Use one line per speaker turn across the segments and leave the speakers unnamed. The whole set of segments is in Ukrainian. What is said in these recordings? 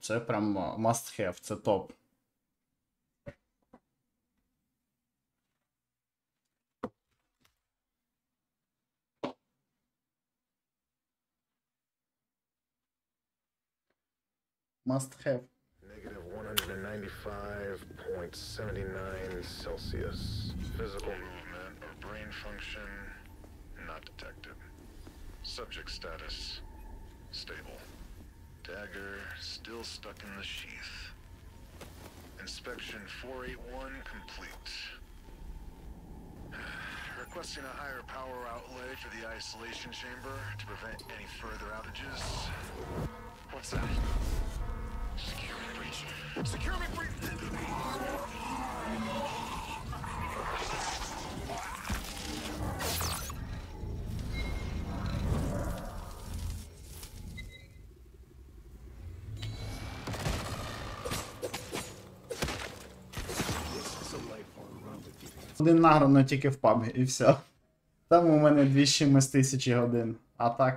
Це прям must have, це топ. Must have.
Negative 195.79 Celsius. Physical movement or brain function not detected. Subject status stable. Dagger still stuck in the sheath. Inspection 481 complete. Requesting a higher power outlay for the isolation chamber to prevent any further outages. What's that? Security breach. Security breach!
Один награно тільки в PUBG і все. Там у мене 200 тисячі годин. А так.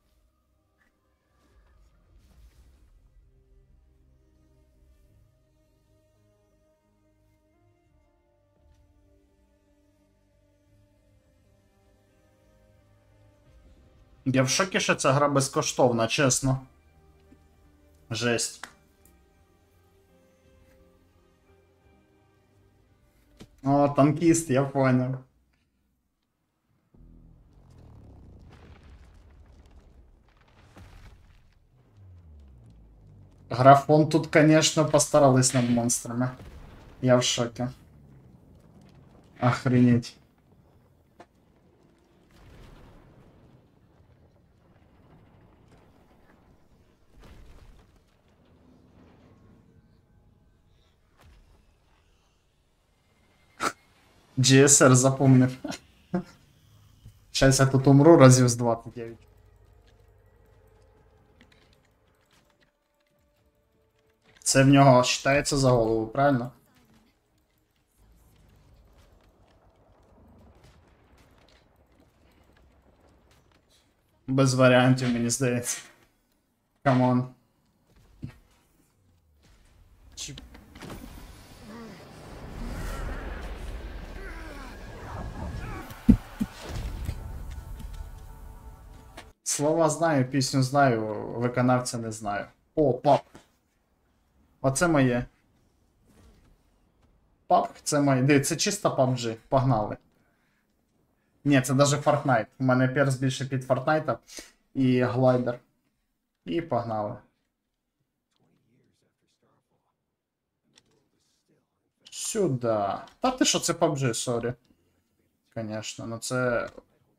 Я в шокі, що ця гра безкоштовна, чесно. Жесть. О, танкіст, я понял. Графон тут, конечно, постарались над монстрами. Я в шоке. Охренеть. GSR запомнив. Сейчас я тут умру разів з 29. Це в нього вважається за голову, правильно? Без варіантів, мені здається. Камон. Слова знаю, пісню знаю, виконавця не знаю. О, пап. Оце моє. Пап, це моє. Дивіться, це чисто PUBG. Погнали. Ні, це навіть Fortnite. У мене перс більше під Fortnite і глайдер. І погнали. Сюда. Та ти що, це PUBG, сорі. Конечно, ну це...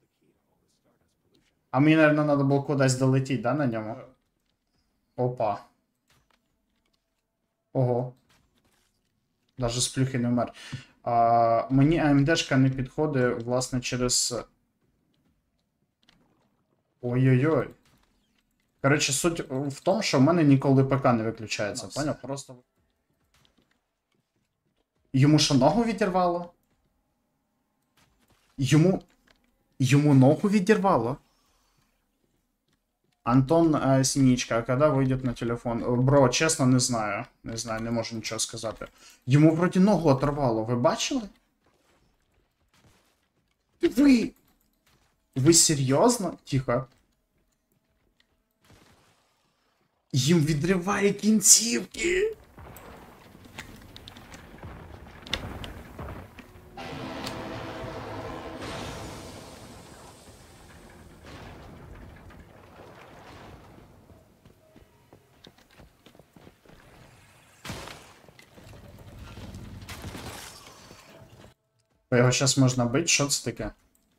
А мені, наверное, треба було кудись долетіти, да, на ньому? Опа. Ого. Даже з плюхи не вмер. Мені АМДшка не підходить, власне, через... Ой-ой-ой. Коротше, суть в тому, що в мене ніколи ПК не виключається, поняв? Просто... Йому що, ногу відірвало? Йому ногу відірвало? Антон Синичка, а когда выйдет на телефон? Бро, чесно, не знаю. Не знаю, не можу нічого сказати. Йому вроді ногу оторвало, ви бачили? Ви серйозно? Тихо. Їм відриває кінцівки. Його зараз можна бити, що це таке?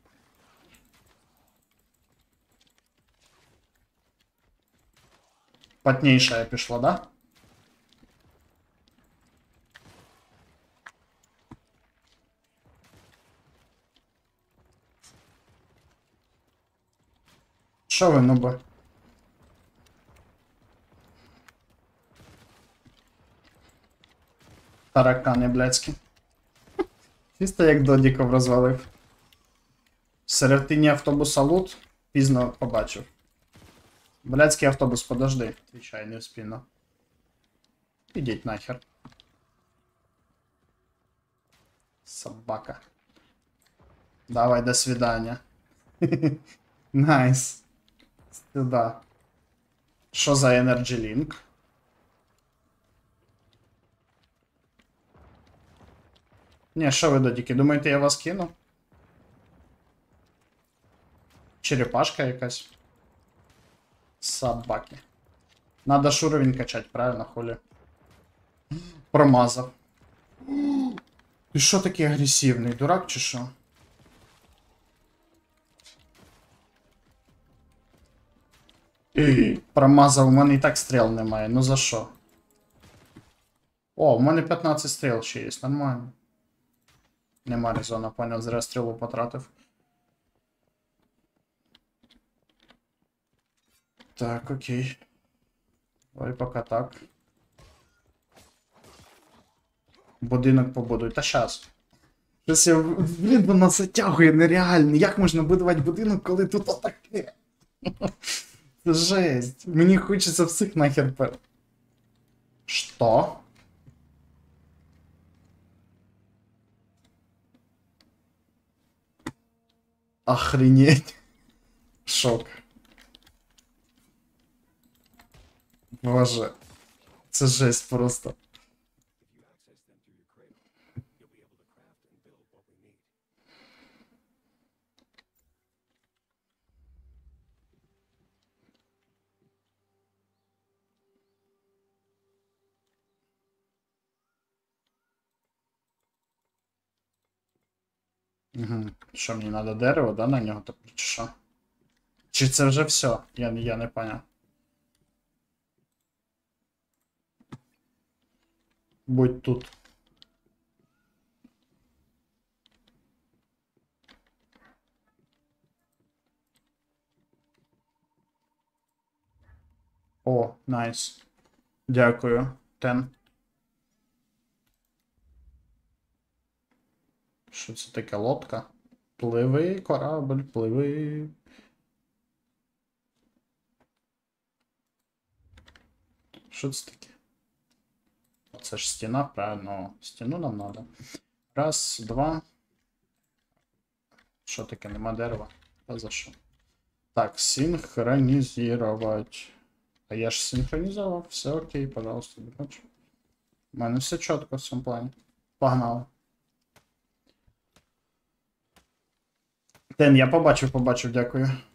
Потніша пішла, да? Що ви, нуби? Таракани, блядські. Чисто як Додіков розвалив. В середині автобуса лут пізно побачив. Блядський автобус, подожди. Отвічай, не в спину. Ідіть нахер. Собака. Давай, до свидания. Найс. Сюда. Що за Energy Link? Ні, що ви, додіки, думаєте, я вас кину? Черепашка якась. Собаки. Надо ж уровень качать, правильно, хулі? Промазав. Ти що такий агресивний, дурак чи що? Промазав, у мене і так стріл немає, ну за що? О, у мене 15 стріл ще є, нормально. Нема резона, понял, зря стрілу потратив. Так, окей. Ой, пока так. Будинок побудуй. Та щас. Щось я, блін, воно затягує нереально. Як можна будувати будинок, коли тут отаке? Це жесть. Мені хочеться всіх нахер пер... Що? Охренеть. Шок. Боже. Це жесть просто. Угу. Що, мені треба дерево, да, на нього тепер, чи що? Чи це вже все? Я не поняв. Будь тут. О, найс. Дякую. Тен. Що це таке, лодка? Пливи, корабль, пливи. Що це таке? Це ж стіна, правильно. Стіну нам треба. Раз, два. Що таке, нема дерева? А за що? Так, синхронізувати. А я ж синхронізував. Все окей, пожалуйста, не хочу. У мене все чітко в цьому плані. Погнали. Тен, я побачив, дякую.